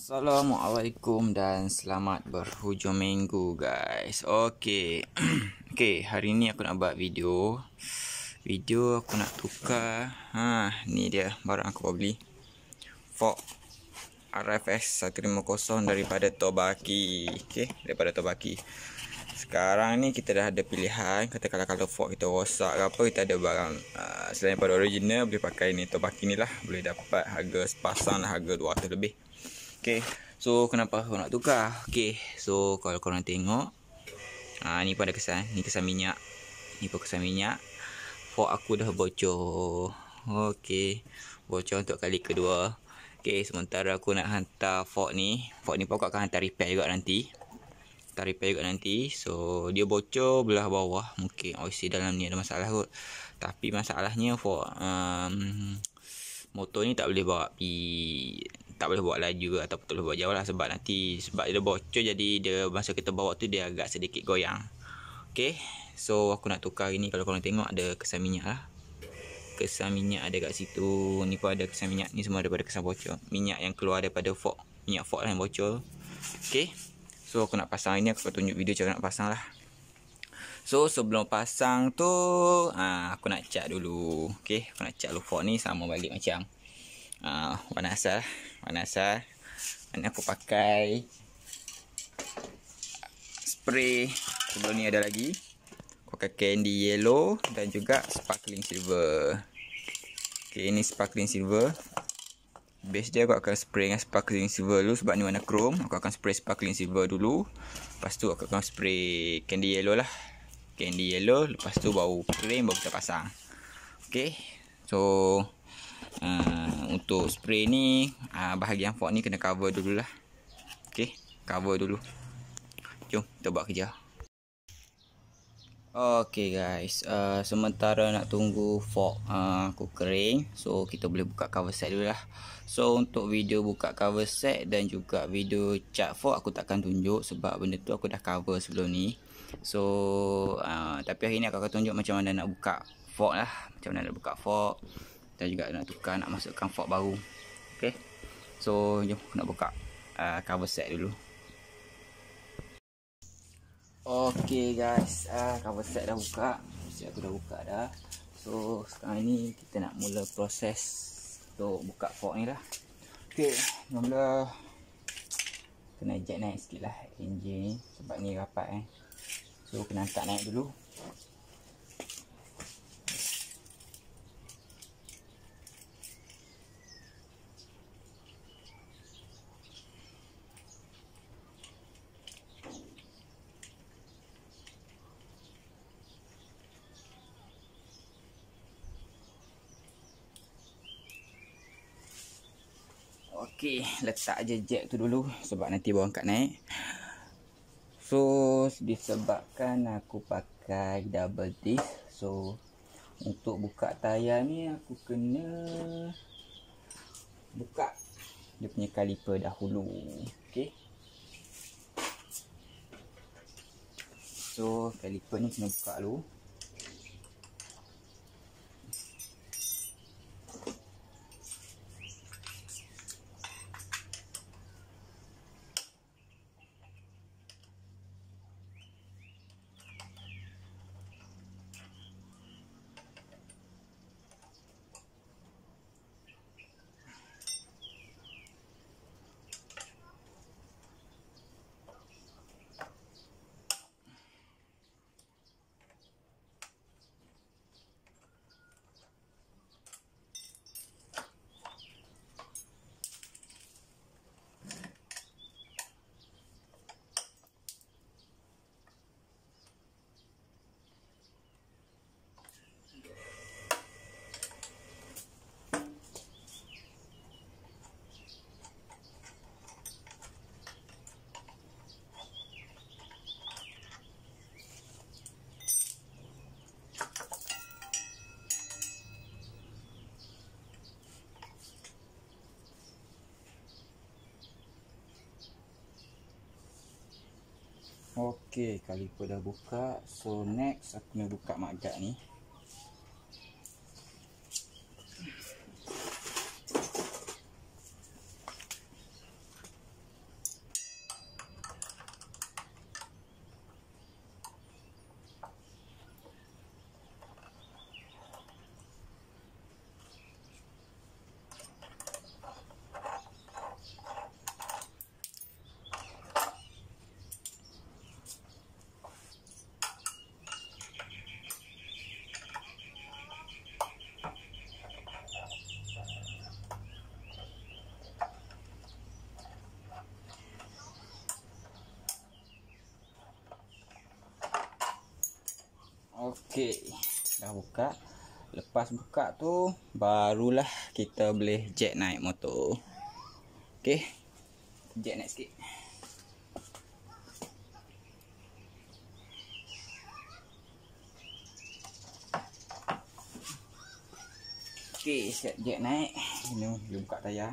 Assalamualaikum dan selamat berhujung minggu guys. Okey. Okey, hari ni aku nak buat video. Aku nak tukar. Ni dia barang aku beli. Fork RFS 150 daripada Tobaki. Okey, daripada Tobaki. Sekarang ni kita dah ada pilihan. Katakanlah kalau fork kita rosak ke apa, kita ada barang selain daripada original, boleh pakai ni Tobaki ni lah. Boleh dapat harga sepasang lah, harga 200 lebih. Okay, so kenapa aku nak tukar? Okay, so kalau korang tengok, ni pun ada kesan. Ni kesan minyak. Ni pun kesan minyak. Fork aku dah bocor. Okay, bocor untuk kali kedua. Okay, sementara aku nak hantar fork ni. Fork ni pun aku akan hantar repair juga nanti. So dia bocor belah bawah. Mungkin OC dalam ni ada masalah kot. Tapi masalahnya fork motor ni tak boleh bawa tak boleh bawa laju atau tak boleh bawa jauh lah, sebab dia bocor, jadi dia masa kita bawa tu dia agak sedikit goyang. Okay, so aku nak tukar ini. Kalau korang tengok ada kesan minyak lah. Kesan minyak ada kat situ. Ni pun ada kesan minyak. Ni semua daripada kesan bocor. Minyak yang keluar daripada fork. Minyak fork yang bocor. Okay, so aku nak pasang ini. Aku akan tunjuk video cara nak pasang lah. So sebelum pasang tu aku nak cat dulu. Okay, aku nak cat dulu fork ni sama balik macam warna asal. Ini aku pakai spray. Sebelum ni ada lagi. Aku pakai candy yellow dan juga sparkling silver. Okay, ini sparkling silver. Base dia aku akan spray dengan sparkling silver dulu sebab ni warna chrome. Aku akan spray sparkling silver dulu. Lepas tu aku akan spray candy yellow lah. Candy yellow. Lepas tu baru cream, baru kita pasang. Okay, so untuk spray ni bahagian fork ni kena cover dulu lah. Okay, cover dulu. Jom kita buat kerja. Okay guys, sementara nak tunggu fork aku kering, so kita boleh buka cover set dulu lah. So untuk video buka cover set dan juga video cat fork aku takkan tunjuk sebab benda tu aku dah cover sebelum ni. So tapi hari ni aku akan tunjuk macam mana nak buka fork lah. Macam mana nak buka fork dan juga nak tukar, nak masukkan fork baru. Okay, so jom nak buka cover set dulu. Okay guys, cover set dah buka. Aku dah buka dah. So sekarang ni kita nak mula proses untuk buka fork ni lah. Okay, mula kena eject naik sikit lah enjin ni sebab ni rapat So kena angkat naik dulu. Okey, letak je jack tu dulu sebab nanti bawa angkat naik. So disebabkan aku pakai double disc, so untuk buka tayar ni aku kena buka dia punya kaliper dahulu. Okey, so kaliper ni kena buka dulu. Okey, kaliper dah buka. So next aku nak buka magnet ni. Okey, dah buka. Lepas buka tu barulah kita boleh jack naik motor. Okey. Jack naik sikit. Okey, siap jack naik. Ini boleh buka tayar.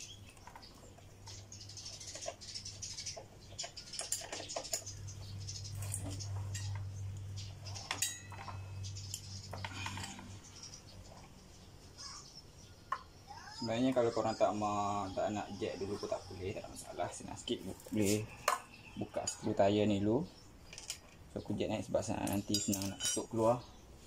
Sebenarnya kalau korang tak nak jack dulu pun tak boleh, tak ada masalah. Senang sikit boleh buka skru tayar ni dulu. So aku jack naik sebab nanti senang nak ketuk keluar.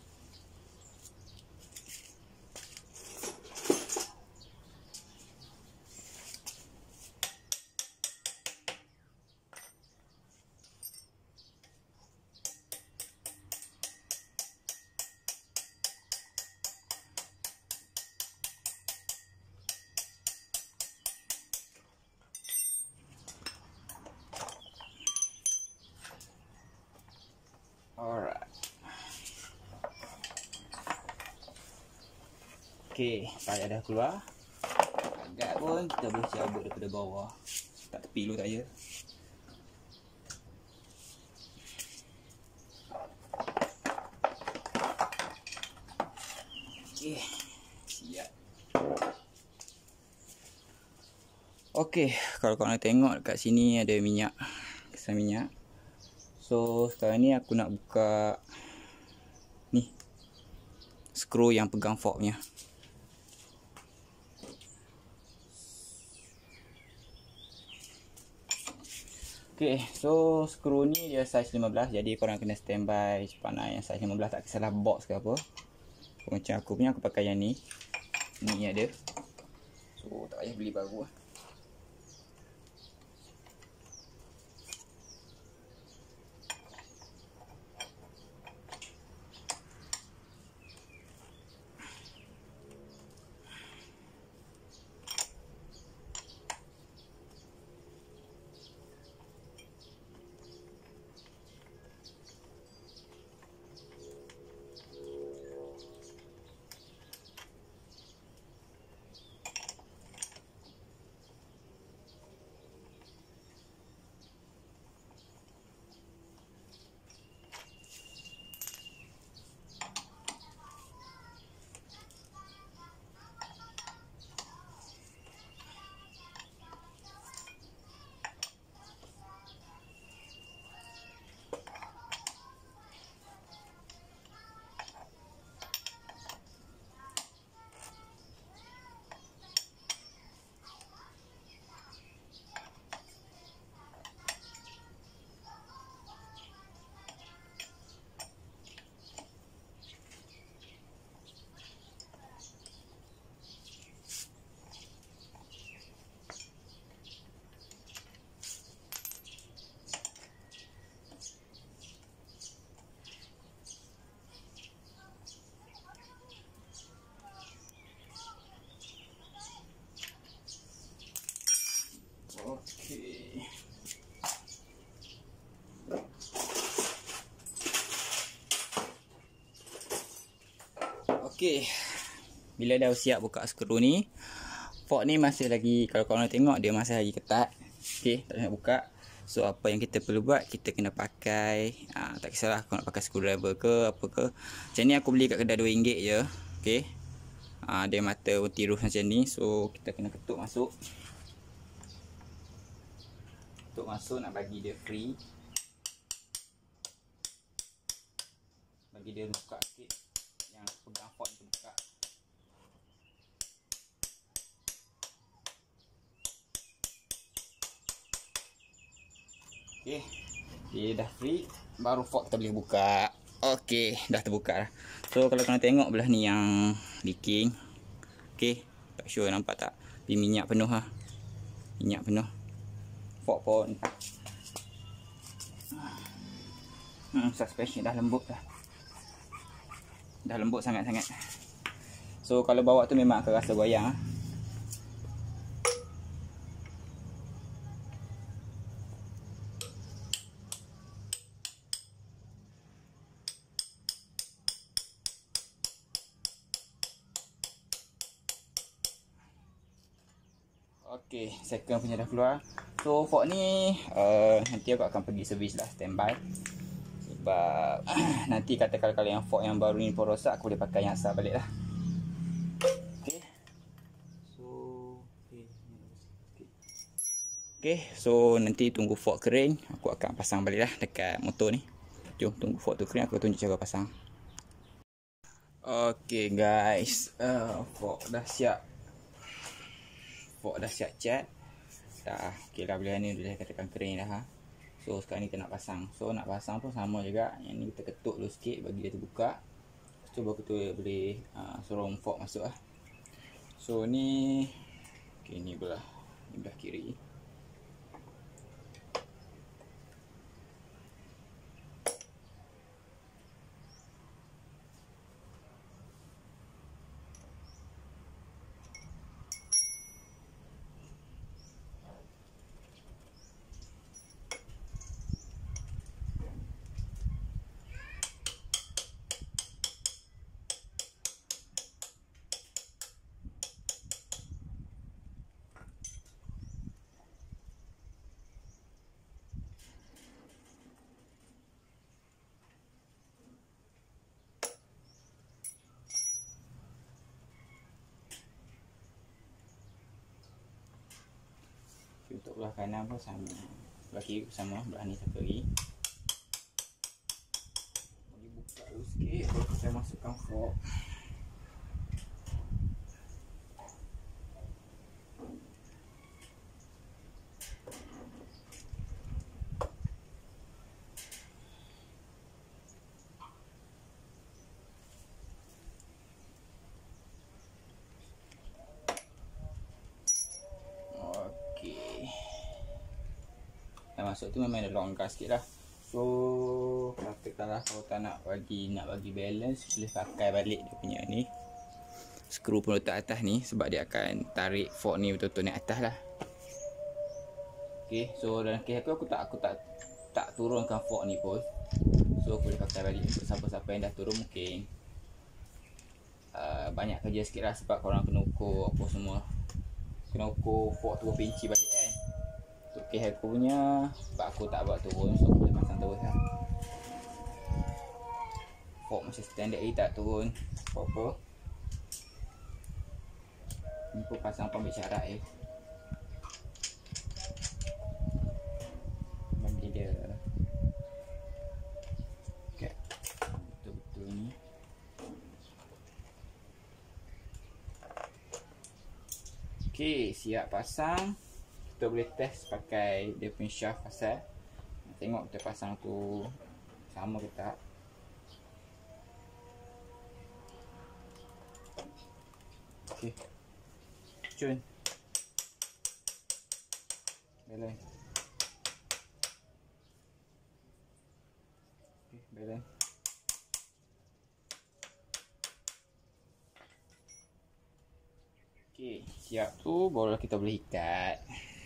Alright. Okey, tayar dah keluar. Agak pun kita boleh cabut daripada bawah. Tak tepi dulu tayar. Okey, siap. Okey, kalau korang tengok dekat sini ada minyak, kesan minyak. So sekarang ni aku nak buka ni skru yang pegang fork punya. Okay, so skru ni dia saiz 15, jadi korang kena standby panah yang saiz 15, tak kisahlah box ke apa. So, macam aku punya, aku pakai yang ni. Ni ada. So tak payah beli baru lah. Okey. Okey. Bila dah siap buka skru ni, fork ni masih lagi, kalau korang tengok dia masih lagi ketat. Okey, tak nak buka. So apa yang kita perlu buat, kita kena pakai tak kisahlah kau nak pakai screwdriver ke apa ke. Macam ni aku beli kat kedai RM2 je. Okey. Dia mata tirus macam ni. So kita kena ketuk masuk. Ketuk masuk nak bagi dia free. Bagi dia buka sikit. Yang pegang fork tu buka. Okey, dia dah free, baru fork kita boleh buka. Okey, dah terbuka dah. So kalau korang tengok belah ni yang leaking. Okey, tak sure nampak tak? Tapi minyak penuh lah. Minyak penuh. Fork pun suspension dah lembut dah. Dah lembut sangat-sangat. So kalau bawa tu memang akan rasa goyang. Okey, second punya dah keluar. So fork ni nanti aku akan pergi servis lah, standby. Sebab nanti katakan kalau yang fork yang baru ni pun rosak, aku boleh pakai yang asal balik lah. Okey. So nanti tunggu fork kering, aku akan pasang balik lah dekat motor ni. Jom tunggu fork tu kering, aku tunjuk cara pasang. Okey guys, fork dah siap. Fork dah siap cat. Dah, okey dah, boleh ni boleh katakan kering dah ha. So sekarang ni kita nak pasang. So nak pasang pun sama juga. Yang ni kita ketuk dulu sikit bagi dia terbuka. Cuba kita boleh sorong fork masuk lah. So ni, okey ni belah kiri. Untuk belah kanan pun sama, belah kiri pun sama, belah ni satu lagi. Boleh buka dulu sikit baru saya masukkan fork. Masuk tu memang ada longgar sikit lah. So katakanlah kalau tak nak bagi balance, boleh pakai balik dia punya ni skru pun letak atas ni, sebab dia akan tarik fork ni betul-betul naik atas lah. Okay, so dalam kes aku tak turunkan fork ni pun. So aku boleh pakai balik. Untuk siapa-siapa yang dah turun mungkin banyak kerja sikit lah, sebab korang kena ukur apa semua, kena ukur fork tu berapa inci balik kan. Okey, aku punya, sebab aku tak buat turun, so aku boleh pasang terus lah. Fork macam standard ni tak turun apa-apa. Ni pun pasang pembik syarat bagi dia okay, betul-betul ni. Okey, siap pasang. Kita boleh test pakai dia punya shaft pasal. Tengok kita pasang tu sama ke tak. Okey, cun balance. Okey, balance. Okey, siap tu baru kita boleh ikat.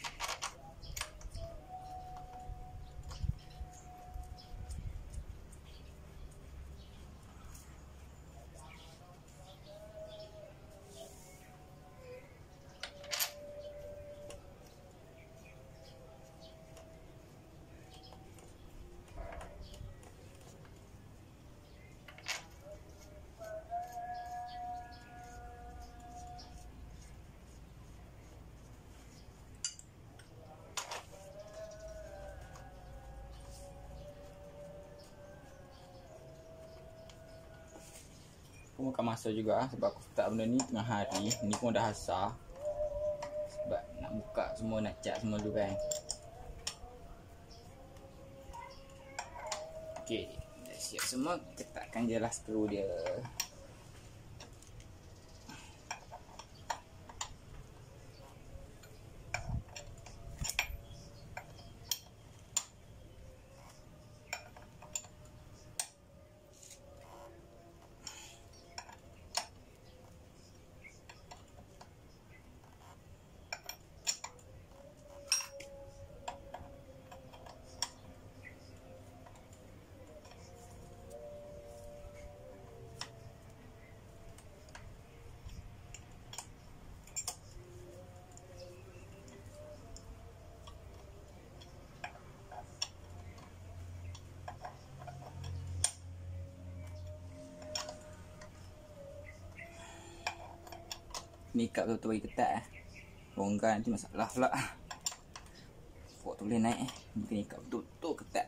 Aku makan masa juga sebab aku letak benda ni tengah hari. Ni pun dah asar, sebab nak buka semua, nak cat semua dulu kan. Okey, dah siap semua. Ketatkan je lah skru dia. Ni ikat betul-betul bagi ketat. Bongkar nanti masalah pula. Fork tu boleh naik. Mungkin ikat betul-betul ketat.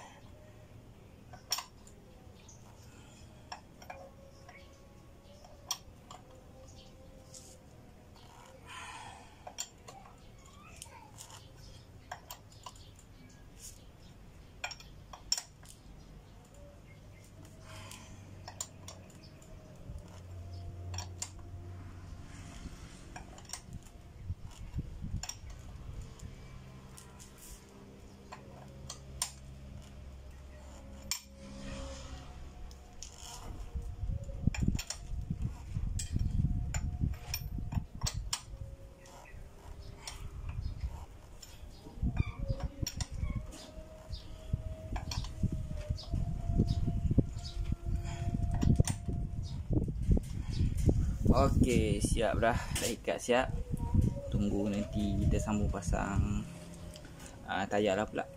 Okey, siap dah. Dah ikat siap. Tunggu nanti kita sambung pasang tayar lah pula.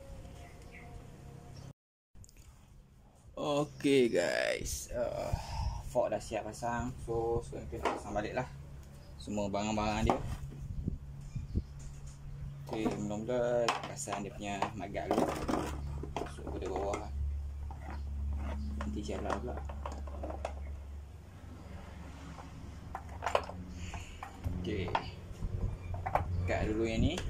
Okey guys, fork dah siap pasang. So sekarang kita nak pasang balik lah semua barang-barang dia. Okey, mula-mula pasang dia punya magat dulu. So pada bawah lah. Nanti jalan pula. Okey, ikat dulu yang ni.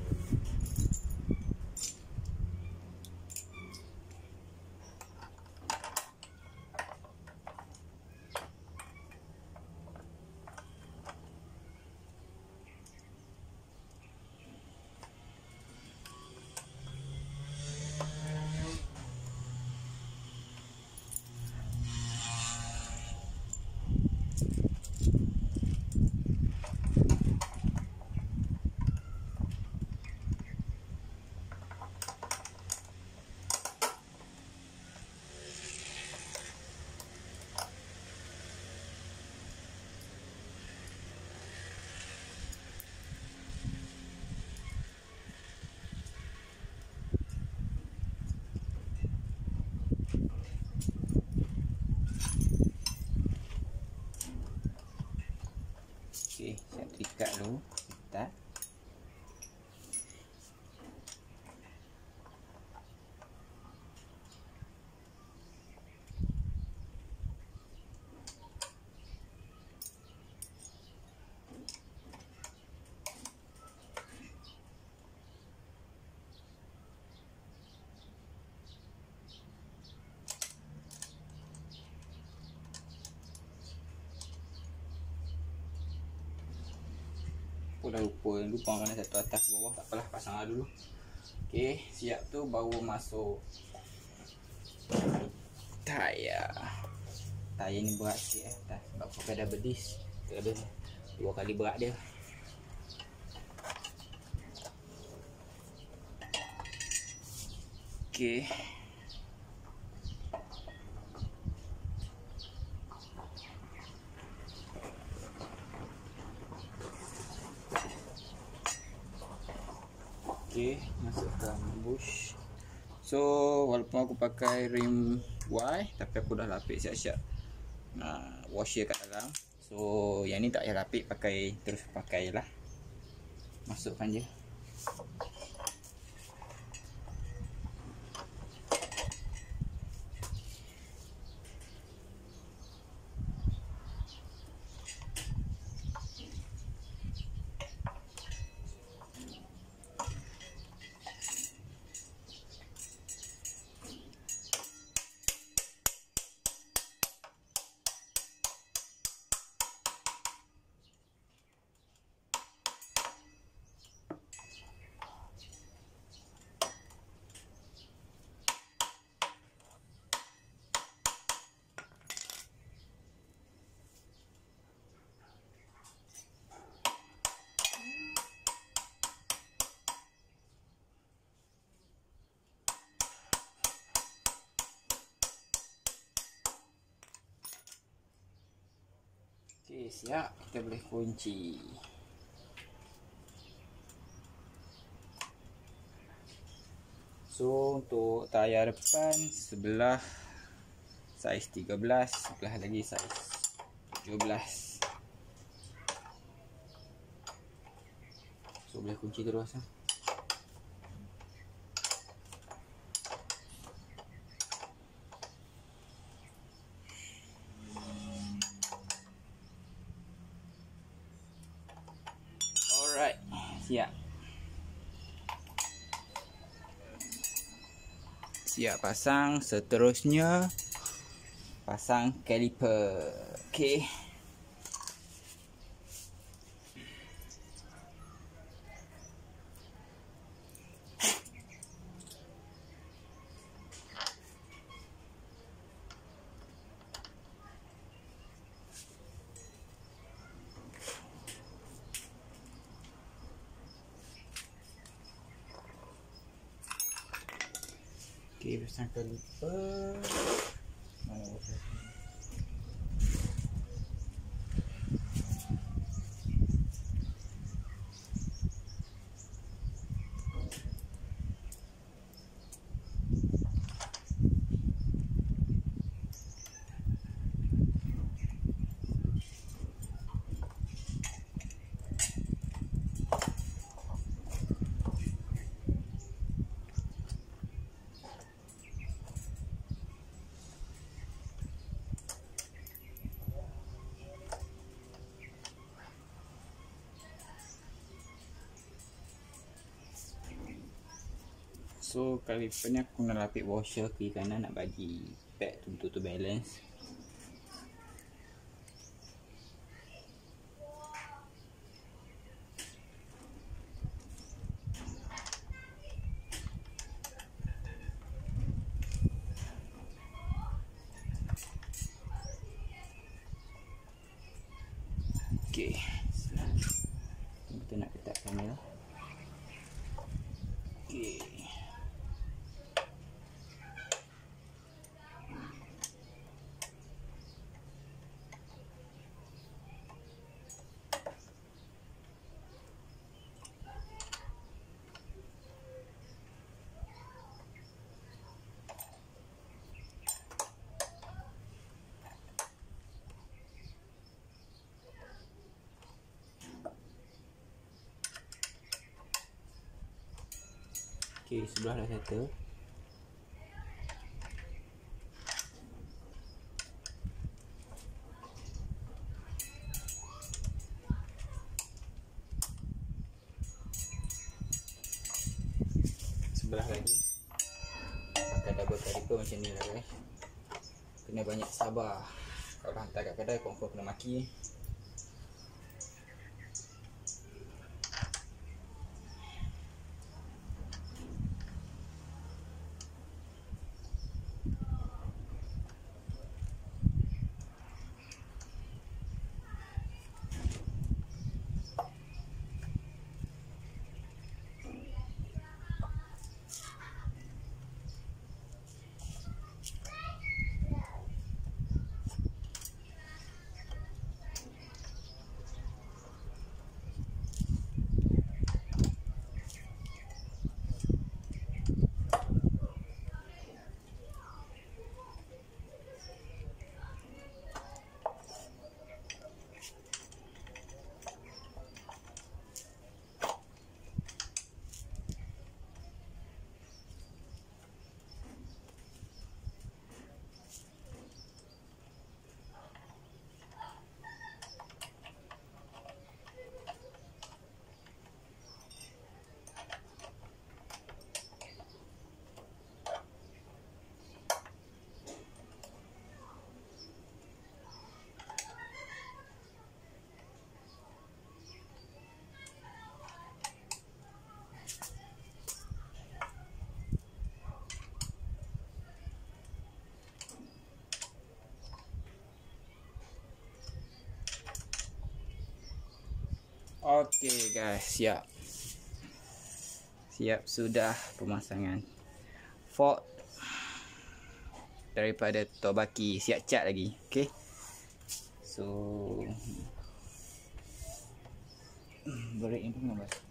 Okey, saya ikat dulu. Ikat. Dah lupa mana satu atas bawah, tak apalah, pasang lah dulu. Okey, siap tu baru masuk tayar. Tayar ni berat sikit sebab pakai double disc. Ada 2 kali berat dia. Okey. Okey, masukkan bush. So walaupun aku pakai rim Y, tapi aku dah lapik siap-siap washer kat dalam. So yang ni tak payah lapik, terus pakai lah. Masukkan je. Okey, siap. Kita boleh kunci. So untuk tayar depan sebelah saiz 13, sebelah lagi saiz 17. So boleh kunci terus lah. Alright, siap. Siap pasang. Seterusnya pasang kaliper. Okey. Okey, pasang kaliper. So kaliper ni aku nak lapik washer kiri kanan nak bagi pad untuk balance. Okey. Kita nak ketatkan dia. Okey. Okey, sebelah dah settle. Sebelah lagi. Pakai double kaliper macam ni lah guys. Kena banyak sabar. Kalau hantar kat kedai confirm kena maki. Okey guys, siap. Siap sudah pemasangan fork daripada Tobaki. Siap cat lagi. Okey. So brake ni pun bas.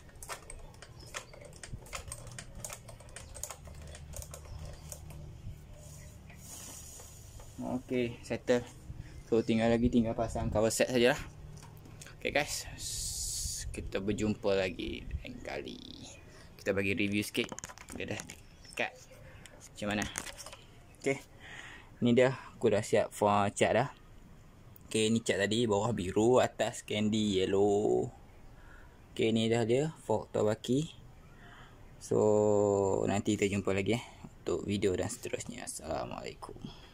Okey, settle. So tinggal pasang cover set sajalah. Okay guys, kita berjumpa lagi lain kali. Kita bagi review sikit. Dia dah cut. Macam mana? Okay. Ni dah, aku dah siap for cat dah. Okay, ni cat tadi bawah biru, atas candy yellow. Okay, ni dah dia fork Tobaki. So nanti kita jumpa lagi untuk video dan seterusnya. Assalamualaikum.